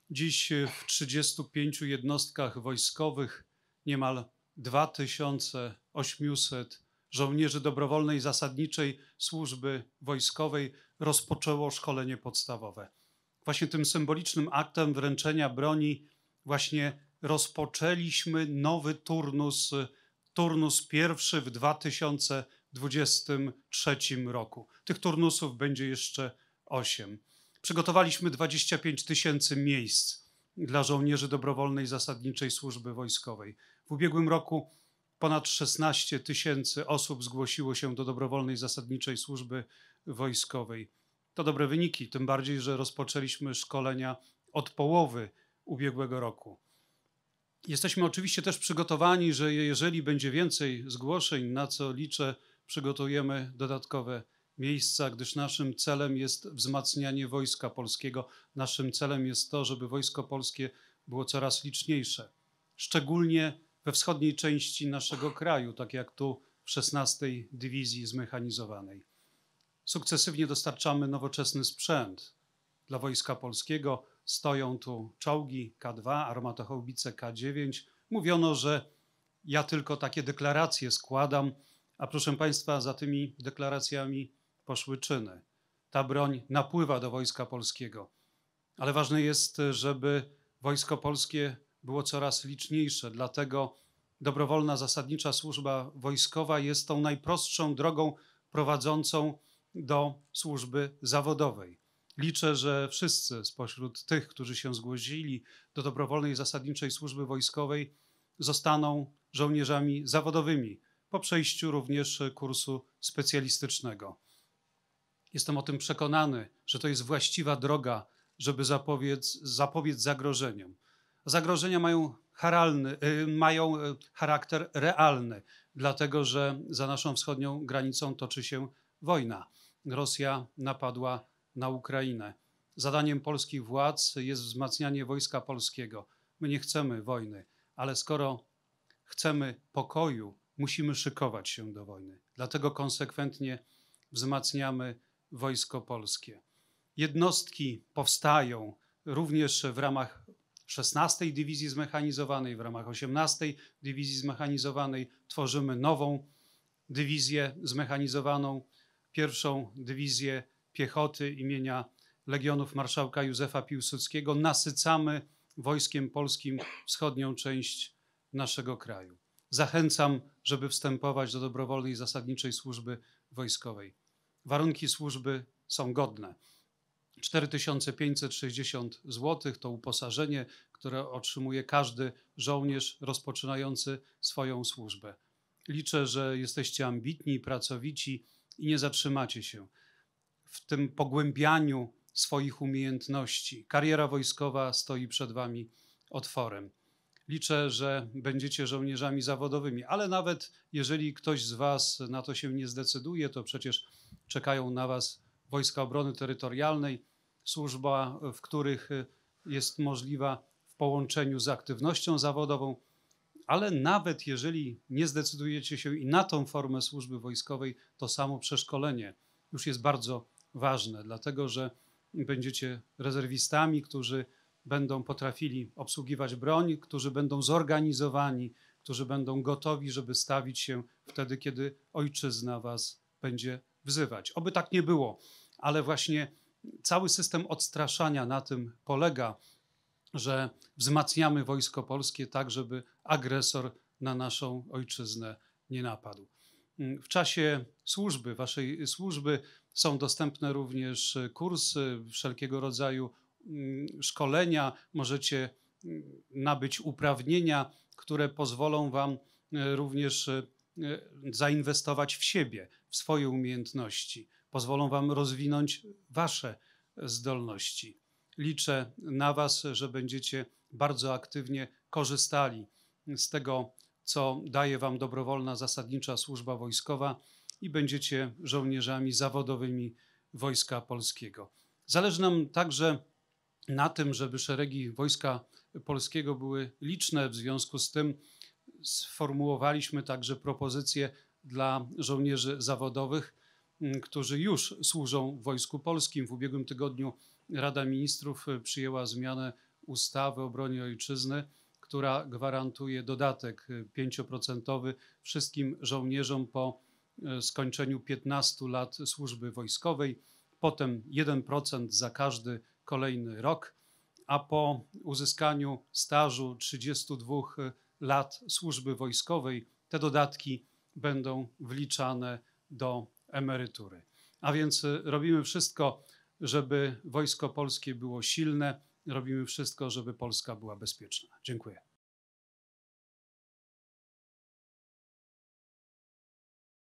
Dziś w 35 jednostkach wojskowych niemal 2800 żołnierzy dobrowolnej zasadniczej służby wojskowej rozpoczęło szkolenie podstawowe. Właśnie tym symbolicznym aktem wręczenia broni właśnie rozpoczęliśmy nowy turnus pierwszy w 2023 roku. Tych turnusów będzie jeszcze 8. Przygotowaliśmy 25 000 miejsc dla żołnierzy dobrowolnej zasadniczej służby wojskowej. W ubiegłym roku ponad 16 000 osób zgłosiło się do dobrowolnej zasadniczej służby wojskowej. To dobre wyniki, tym bardziej, że rozpoczęliśmy szkolenia od połowy ubiegłego roku. Jesteśmy oczywiście też przygotowani, że jeżeli będzie więcej zgłoszeń, na co liczę, przygotujemy dodatkowe miejsca, gdyż naszym celem jest wzmacnianie Wojska Polskiego. Naszym celem jest to, żeby Wojsko Polskie było coraz liczniejsze, szczególnie we wschodniej części naszego kraju, tak jak tu w 16. Dywizji Zmechanizowanej. Sukcesywnie dostarczamy nowoczesny sprzęt dla Wojska Polskiego. Stoją tu czołgi K2, armatochaubice K9. Mówiono, że ja tylko takie deklaracje składam, a proszę Państwa, za tymi deklaracjami poszły czyny. Ta broń napływa do Wojska Polskiego, ale ważne jest, żeby Wojsko Polskie było coraz liczniejsze, dlatego dobrowolna zasadnicza służba wojskowa jest tą najprostszą drogą prowadzącą do służby zawodowej. Liczę, że wszyscy spośród tych, którzy się zgłosili do dobrowolnej zasadniczej służby wojskowej, zostaną żołnierzami zawodowymi po przejściu również kursu specjalistycznego. Jestem o tym przekonany, że to jest właściwa droga, żeby zapobiec zagrożeniom. Zagrożenia mają charakter realny, dlatego że za naszą wschodnią granicą toczy się wojna. Rosja napadła na Ukrainę. Zadaniem polskich władz jest wzmacnianie Wojska Polskiego. My nie chcemy wojny, ale skoro chcemy pokoju, musimy szykować się do wojny. Dlatego konsekwentnie wzmacniamy Wojsko Polskie. Jednostki powstają również w ramach 16. Dywizji Zmechanizowanej, w ramach 18. Dywizji Zmechanizowanej. Tworzymy nową dywizję zmechanizowaną, pierwszą dywizję piechoty imienia Legionów Marszałka Józefa Piłsudskiego. Nasycamy Wojskiem Polskim wschodnią część naszego kraju. Zachęcam, żeby wstępować do dobrowolnej zasadniczej służby wojskowej. Warunki służby są godne. 4560 zł to uposażenie, które otrzymuje każdy żołnierz rozpoczynający swoją służbę. Liczę, że jesteście ambitni, pracowici i nie zatrzymacie się w tym pogłębianiu swoich umiejętności. Kariera wojskowa stoi przed wami otworem. Liczę, że będziecie żołnierzami zawodowymi, ale nawet jeżeli ktoś z was na to się nie zdecyduje, to przecież czekają na was Wojska Obrony Terytorialnej, służba, w których jest możliwa w połączeniu z aktywnością zawodową, ale nawet jeżeli nie zdecydujecie się i na tą formę służby wojskowej, to samo przeszkolenie już jest bardzo ważne, dlatego że będziecie rezerwistami, którzy będą potrafili obsługiwać broń, którzy będą zorganizowani, którzy będą gotowi, żeby stawić się wtedy, kiedy ojczyzna was będzie wzywać. Oby tak nie było, ale właśnie cały system odstraszania na tym polega, że wzmacniamy Wojsko Polskie tak, żeby agresor na naszą ojczyznę nie napadł. W czasie służby, waszej służby są dostępne również kursy, wszelkiego rodzaju szkolenia. Możecie nabyć uprawnienia, które pozwolą wam również zainwestować w siebie, w swoje umiejętności. Pozwolą wam rozwinąć wasze zdolności. Liczę na was, że będziecie bardzo aktywnie korzystali z tego, co daje wam dobrowolna zasadnicza służba wojskowa i będziecie żołnierzami zawodowymi Wojska Polskiego. Zależy nam także na tym, żeby szeregi Wojska Polskiego były liczne. W związku z tym sformułowaliśmy także propozycje dla żołnierzy zawodowych, którzy już służą w Wojsku Polskim. W ubiegłym tygodniu Rada Ministrów przyjęła zmianę ustawy o obronie ojczyzny, która gwarantuje dodatek 5% wszystkim żołnierzom po skończeniu 15 lat służby wojskowej, potem 1% za każdy kolejny rok, a po uzyskaniu stażu 32 lat służby wojskowej te dodatki będą wliczane do emerytury. A więc robimy wszystko, żeby Wojsko Polskie było silne, robimy wszystko, żeby Polska była bezpieczna. Dziękuję.